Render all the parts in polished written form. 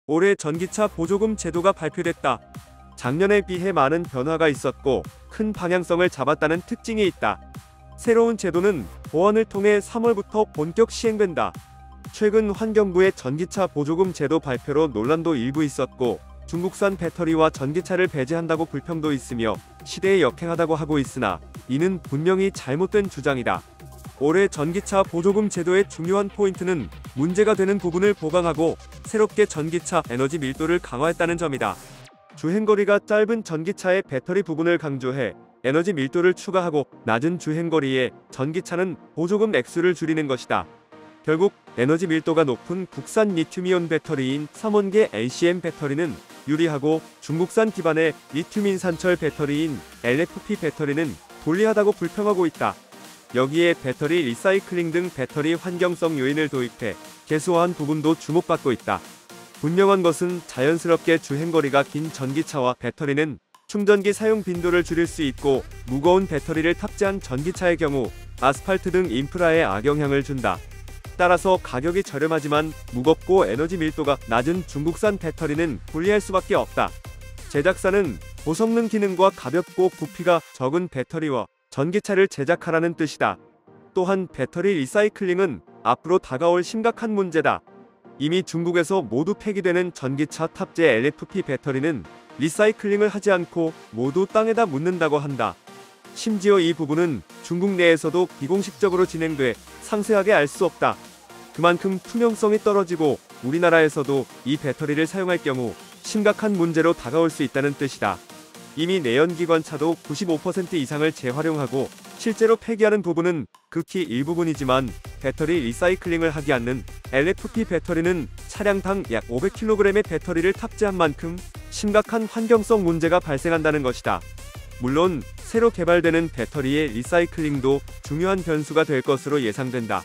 올해 전기차 보조금 제도가 발표됐다. 작년에 비해 많은 변화가 있었고 큰 방향성을 잡았다는 특징이 있다. 새로운 제도는 보완을 통해 3월부터 본격 시행된다. 최근 환경부의 전기차 보조금 제도 발표로 논란도 일부 있었고 중국산 배터리와 전기차를 배제한다고 불평도 있으며 시대에 역행하다고 하고 있으나 이는 분명히 잘못된 주장이다. 올해 전기차 보조금 제도의 중요한 포인트는 문제가 되는 부분을 보강하고 새롭게 전기차 에너지 밀도를 강화했다는 점이다. 주행거리가 짧은 전기차의 배터리 부분을 강조해 에너지 밀도를 추가하고 낮은 주행거리에 전기차는 보조금 액수를 줄이는 것이다. 결국 에너지 밀도가 높은 국산 리튬이온 배터리인 삼원계 LCM 배터리는 유리하고 중국산 기반의 리튬 인산철 배터리인 LFP 배터리는 불리하다고 불평하고 있다. 여기에 배터리 리사이클링 등 배터리 환경성 요인을 도입해 개소화한 부분도 주목받고 있다. 분명한 것은 자연스럽게 주행거리가 긴 전기차와 배터리는 충전기 사용 빈도를 줄일 수 있고 무거운 배터리를 탑재한 전기차의 경우 아스팔트 등 인프라에 악영향을 준다. 따라서 가격이 저렴하지만 무겁고 에너지 밀도가 낮은 중국산 배터리는 불리할 수밖에 없다. 제작사는 고성능 기능과 가볍고 부피가 적은 배터리와 전기차를 제작하라는 뜻이다. 또한 배터리 리사이클링은 앞으로 다가올 심각한 문제다. 이미 중국에서 모두 폐기되는 전기차 탑재 LFP 배터리는 리사이클링을 하지 않고 모두 땅에다 묻는다고 한다. 심지어 이 부분은 중국 내에서도 비공식적으로 진행돼 상세하게 알 수 없다. 그만큼 투명성이 떨어지고 우리나라에서도 이 배터리를 사용할 경우 심각한 문제로 다가올 수 있다는 뜻이다. 이미 내연기관차도 95% 이상을 재활용하고 실제로 폐기하는 부분은 극히 일부분이지만 배터리 리사이클링을 하지 않는 LFP 배터리는 차량당 약 500kg의 배터리를 탑재한 만큼 심각한 환경성 문제가 발생한다는 것이다. 물론 새로 개발되는 배터리의 리사이클링도 중요한 변수가 될 것으로 예상된다.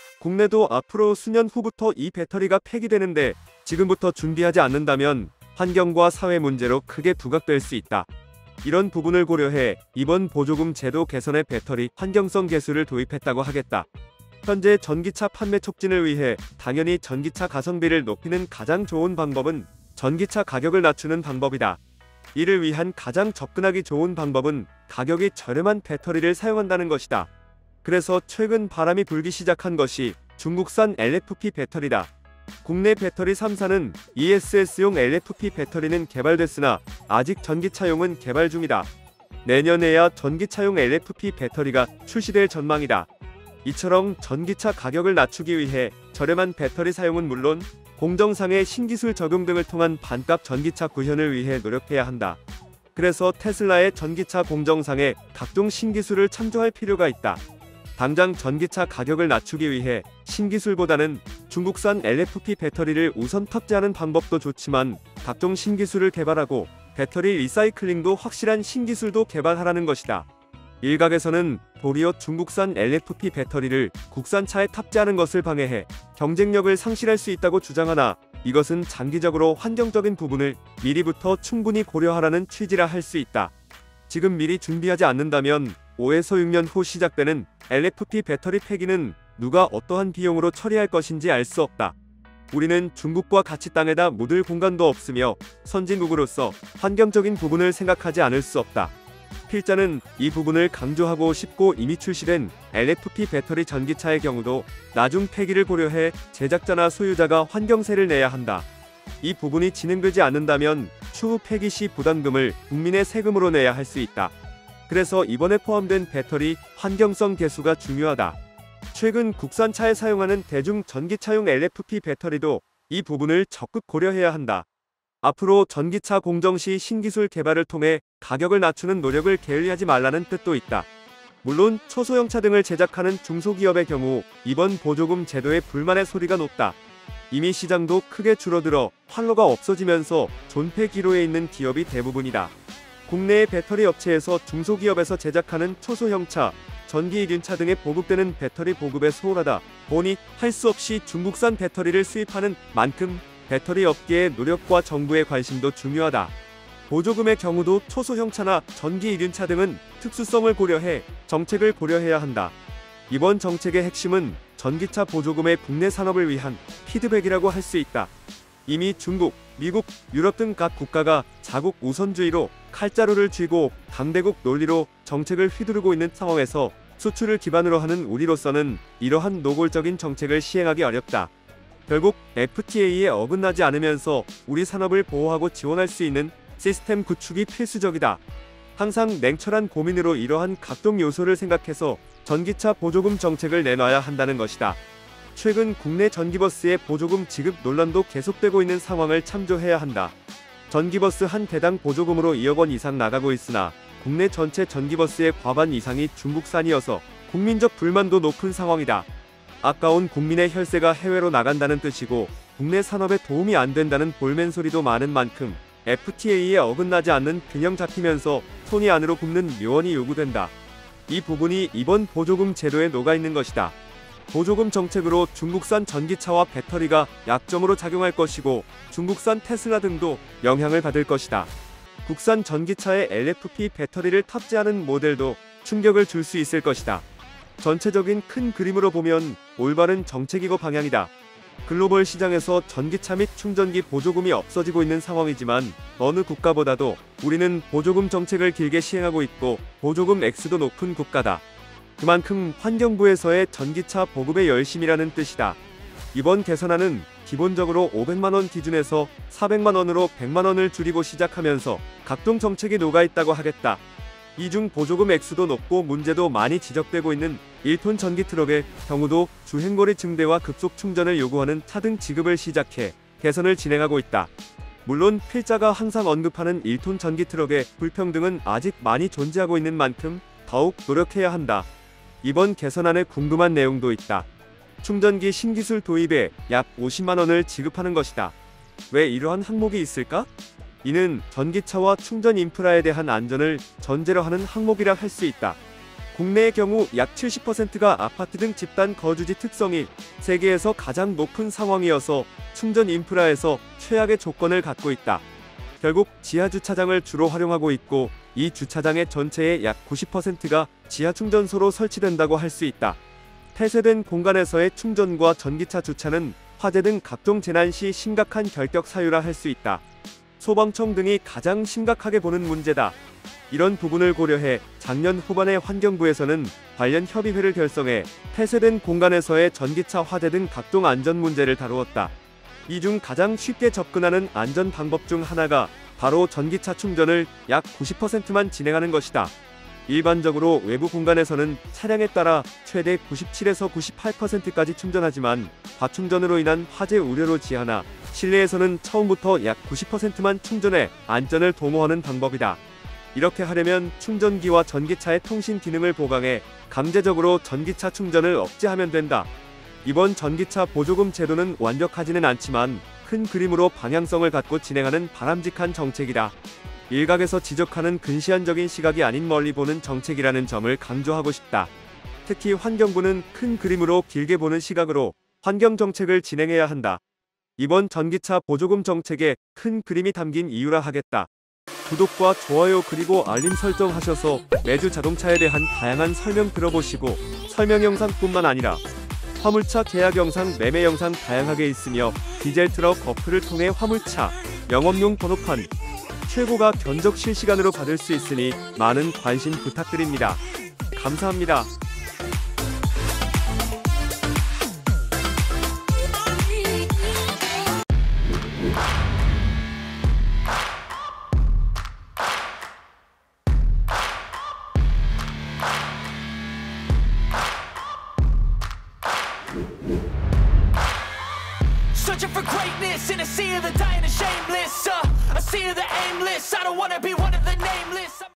국내도 앞으로 수년 후부터 이 배터리가 폐기되는데 지금부터 준비하지 않는다면 환경과 사회 문제로 크게 부각될 수 있다. 이런 부분을 고려해 이번 보조금 제도 개선에 배터리 환경성 계수를 도입했다고 하겠다. 현재 전기차 판매 촉진을 위해 당연히 전기차 가성비를 높이는 가장 좋은 방법은 전기차 가격을 낮추는 방법이다. 이를 위한 가장 접근하기 좋은 방법은 가격이 저렴한 배터리를 사용한다는 것이다. 그래서 최근 바람이 불기 시작한 것이 중국산 LFP 배터리다. 국내 배터리 3사는 ESS용 LFP 배터리는 개발됐으나 아직 전기차용은 개발 중이다. 내년에야 전기차용 LFP 배터리가 출시될 전망이다. 이처럼 전기차 가격을 낮추기 위해 저렴한 배터리 사용은 물론 공정상의 신기술 적용 등을 통한 반값 전기차 구현을 위해 노력해야 한다. 그래서 테슬라의 전기차 공정상에 각종 신기술을 참조할 필요가 있다. 당장 전기차 가격을 낮추기 위해 신기술보다는 중국산 LFP 배터리를 우선 탑재하는 방법도 좋지만 각종 신기술을 개발하고 배터리 리사이클링도 확실한 신기술도 개발하라는 것이다. 일각에서는 도리어 중국산 LFP 배터리를 국산차에 탑재하는 것을 방해해 경쟁력을 상실할 수 있다고 주장하나 이것은 장기적으로 환경적인 부분을 미리부터 충분히 고려하라는 취지라 할 수 있다. 지금 미리 준비하지 않는다면 5에서 6년 후 시작되는 LFP 배터리 폐기는 누가 어떠한 비용으로 처리할 것인지 알 수 없다. 우리는 중국과 같이 땅에다 묻을 공간도 없으며 선진국으로서 환경적인 부분을 생각하지 않을 수 없다. 필자는 이 부분을 강조하고 싶고 이미 출시된 LFP 배터리 전기차의 경우도 나중 폐기를 고려해 제작자나 소유자가 환경세를 내야 한다. 이 부분이 진행되지 않는다면 추후 폐기 시 부담금을 국민의 세금으로 내야 할 수 있다. 그래서 이번에 포함된 배터리 환경성 계수가 중요하다. 최근 국산차에 사용하는 대중 전기차용 LFP 배터리도 이 부분을 적극 고려해야 한다. 앞으로 전기차 공정 시 신기술 개발을 통해 가격을 낮추는 노력을 게을리하지 말라는 뜻도 있다. 물론 초소형차 등을 제작하는 중소기업의 경우 이번 보조금 제도에 불만의 소리가 높다. 이미 시장도 크게 줄어들어 활로가 없어지면서 존폐 기로에 있는 기업이 대부분이다. 국내의 배터리 업체에서 중소기업에서 제작하는 초소형차, 전기 1륜차 등에 보급되는 배터리 보급에 소홀하다 보니 할 수 없이 중국산 배터리를 수입하는 만큼 배터리 업계의 노력과 정부의 관심도 중요하다. 보조금의 경우도 초소형차나 전기 1륜차 등은 특수성을 고려해 정책을 고려해야 한다. 이번 정책의 핵심은 전기차 보조금의 국내 산업을 위한 피드백이라고 할 수 있다. 이미 중국, 미국, 유럽 등 각 국가가 자국 우선주의로 칼자루를 쥐고 강대국 논리로 정책을 휘두르고 있는 상황에서 수출을 기반으로 하는 우리로서는 이러한 노골적인 정책을 시행하기 어렵다. 결국 FTA에 어긋나지 않으면서 우리 산업을 보호하고 지원할 수 있는 시스템 구축이 필수적이다. 항상 냉철한 고민으로 이러한 각종 요소를 생각해서 전기차 보조금 정책을 내놔야 한다는 것이다. 최근 국내 전기버스의 보조금 지급 논란도 계속되고 있는 상황을 참조해야 한다. 전기버스 한 대당 보조금으로 2억 원 이상 나가고 있으나 국내 전체 전기버스의 과반 이상이 중국산이어서 국민적 불만도 높은 상황이다. 아까운 국민의 혈세가 해외로 나간다는 뜻이고 국내 산업에 도움이 안 된다는 볼멘 소리도 많은 만큼 FTA에 어긋나지 않는 균형 잡히면서 손이 안으로 굽는 묘원이 요구된다. 이 부분이 이번 보조금 제도에 녹아있는 것이다. 보조금 정책으로 중국산 전기차와 배터리가 약점으로 작용할 것이고 중국산 테슬라 등도 영향을 받을 것이다. 국산 전기차에 LFP 배터리를 탑재하는 모델도 충격을 줄 수 있을 것이다. 전체적인 큰 그림으로 보면 올바른 정책이고 방향이다. 글로벌 시장에서 전기차 및 충전기 보조금이 없어지고 있는 상황이지만 어느 국가보다도 우리는 보조금 정책을 길게 시행하고 있고 보조금 액수도 높은 국가다. 그만큼 환경부에서의 전기차 보급에 열심이라는 뜻이다. 이번 개선안은 기본적으로 500만원 기준에서 400만원으로 100만원을 줄이고 시작하면서 각종 정책이 녹아있다고 하겠다. 이중 보조금 액수도 높고 문제도 많이 지적되고 있는 1톤 전기 트럭의 경우도 주행거리 증대와 급속 충전을 요구하는 차등 지급을 시작해 개선을 진행하고 있다. 물론 필자가 항상 언급하는 1톤 전기 트럭의 불평등은 아직 많이 존재하고 있는 만큼 더욱 노력해야 한다. 이번 개선안에 궁금한 내용도 있다. 충전기 신기술 도입에 약 50만원을 지급하는 것이다. 왜 이러한 항목이 있을까? 이는 전기차와 충전 인프라에 대한 안전을 전제로 하는 항목이라 할 수 있다. 국내의 경우 약 70%가 아파트 등 집단 거주지 특성이 세계에서 가장 높은 상황이어서 충전 인프라에서 최악의 조건을 갖고 있다. 결국 지하 주차장을 주로 활용하고 있고 이 주차장의 전체의 약 90%가 지하 충전소로 설치된다고 할 수 있다. 폐쇄된 공간에서의 충전과 전기차 주차는 화재 등 각종 재난 시 심각한 결격 사유라 할 수 있다. 소방청 등이 가장 심각하게 보는 문제다. 이런 부분을 고려해 작년 후반에 환경부에서는 관련 협의회를 결성해 폐쇄된 공간에서의 전기차 화재 등 각종 안전 문제를 다루었다. 이 중 가장 쉽게 접근하는 안전 방법 중 하나가 바로 전기차 충전을 약 90%만 진행하는 것이다. 일반적으로 외부 공간에서는 차량에 따라 최대 97에서 98%까지 충전하지만 과충전으로 인한 화재 우려로 지하나 실내에서는 처음부터 약 90%만 충전해 안전을 도모하는 방법이다. 이렇게 하려면 충전기와 전기차의 통신 기능을 보강해 강제적으로 전기차 충전을 억제하면 된다. 이번 전기차 보조금 제도는 완벽하지는 않지만 큰 그림으로 방향성을 갖고 진행하는 바람직한 정책이다. 일각에서 지적하는 근시안적인 시각이 아닌 멀리 보는 정책이라는 점을 강조하고 싶다. 특히 환경부는 큰 그림으로 길게 보는 시각으로 환경정책을 진행해야 한다. 이번 전기차 보조금 정책에 큰 그림이 담긴 이유라 하겠다. 구독과 좋아요 그리고 알림 설정하셔서 매주 자동차에 대한 다양한 설명 들어보시고 설명 영상뿐만 아니라 화물차 계약 영상, 매매 영상 다양하게 있으며 디젤 트럭 어플을 통해 화물차, 영업용 번호판, 최고가 견적 실시간으로 받을 수 있으니 많은 관심 부탁드립니다. 감사합니다. Searching for greatness in a sea of the dying and shameless, a sea of the aimless. I don't wanna be one of the nameless.